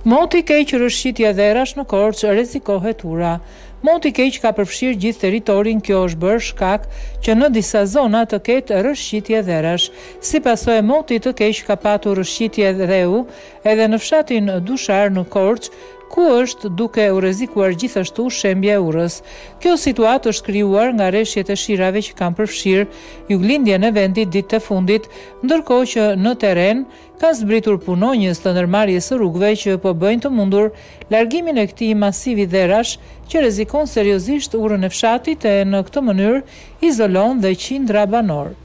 Moti i keq rrëshqitja dhe erash në Korçë rrezikohet ura. Moti i keq ka përfshirë gjithë territorin, kjo është bërë shkak që në disa zona të ketë rrëshqitje dhe erash. Si pasojë e motit të keq ka patur rrëshqitje dheu edhe në fshatin Dushar në Korçë, ku është duke u rrezikuar gjithashtu shembja e urës. Kjo situatë është krijuar nga rreshjet e shirave që kanë përfshirë juglindjen e vendit ditët e fundit, ndërkohë që në terren ka zbritur punonjës të ndërmarrjes së rrugëve që po bëjnë të mundur largimin e këtij masivi dherash që rrezikon seriozisht urën e fshatit e në këtë mënyrë izolon dhe qindra banor.